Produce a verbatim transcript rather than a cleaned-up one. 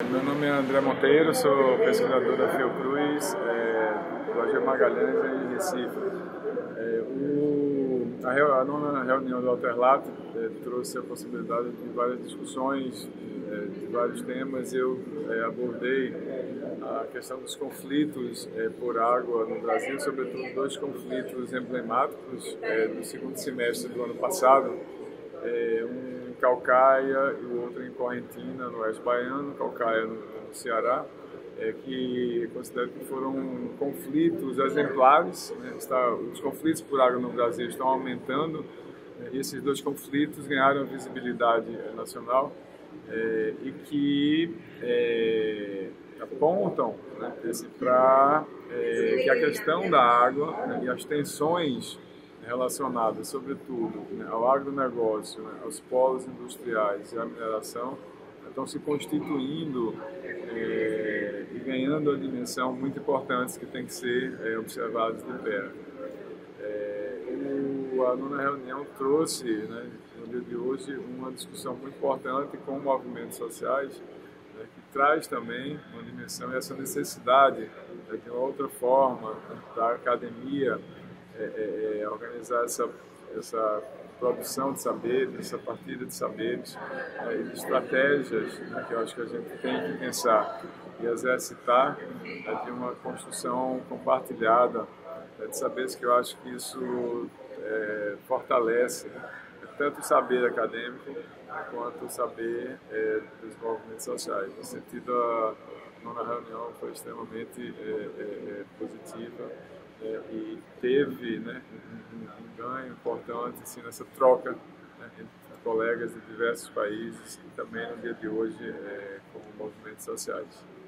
Meu nome é André Monteiro, sou pesquisador da Fiocruz, é, do A G Magalhães em Recife. É, o, a, reu, a nona reunião do Alterlat é, trouxe a possibilidade de várias discussões é, de vários temas. Eu é, abordei a questão dos conflitos é, por água no Brasil, sobretudo dois conflitos emblemáticos é, do segundo semestre do ano passado. É, um em Caucaia e o outro em Correntina, no Oeste Baiano, Caucaia no, no Ceará, é, que considero que foram conflitos exemplares, né? Está, os conflitos por água no Brasil estão aumentando, né? E esses dois conflitos ganharam visibilidade nacional é, e que é, apontam, né, para é, que a questão da água, né, e as tensões relacionadas, sobretudo, né, ao agronegócio, né, aos polos industriais e à mineração, né, estão se constituindo é, e ganhando uma dimensão muito importante que tem que ser é, observadas de perto. É, o, a nona reunião trouxe, né, no dia de hoje, uma discussão muito importante com movimentos sociais, né, que traz também uma dimensão e essa necessidade, né, de uma outra forma, né, da academia É, é, é, organizar essa, essa produção de saberes, essa partilha de saberes, né, e de estratégias, né, que eu acho que a gente tem que pensar e exercitar, né, de uma construção compartilhada, né, de saberes, que eu acho que isso é, fortalece, né, tanto o saber acadêmico, né, quanto o saber é, dos movimentos sociais. No sentido, a nona reunião foi extremamente é, é, é, positiva. É, e teve, né, um, um ganho importante assim, nessa troca, né, entre colegas de diversos países e também no dia de hoje é, com movimentos sociais.